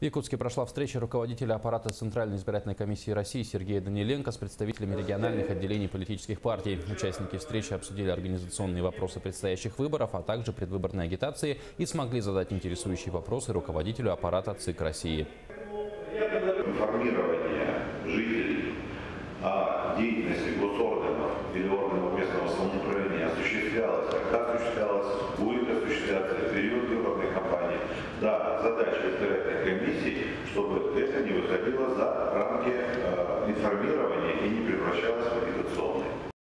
В Якутске прошла встреча руководителя аппарата Центральной избирательной комиссии России Сергея Даниленко с представителями региональных отделений политических партий. Участники встречи обсудили организационные вопросы предстоящих выборов, а также предвыборной агитации и смогли задать интересующие вопросы руководителю аппарата ЦИК России. Информирование жителей о деятельности госорганов или органов местного самоуправления осуществлялось, когда осуществлялось, будет осуществляться в период выборной кампании. Да, задача избирательной комиссии, чтобы это не выходило за рамки информирования и не превращалось в агитационное.